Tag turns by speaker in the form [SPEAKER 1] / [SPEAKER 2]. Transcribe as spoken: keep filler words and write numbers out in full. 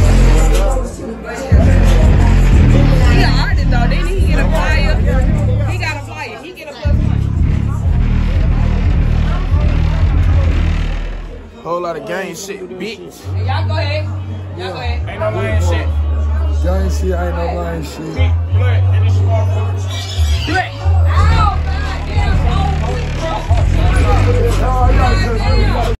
[SPEAKER 1] He an artist though, didn't he? He get a flyer. He got a flyer. He get a plus one.
[SPEAKER 2] Whole lot of gang shit, bitch.
[SPEAKER 1] Hey, y'all go ahead. Y'all go ahead.
[SPEAKER 2] Ain't no lying shit.
[SPEAKER 3] Gang shit, ain't no lying shit.
[SPEAKER 2] Blood, and it's small.
[SPEAKER 1] Do it. Ow, God damn.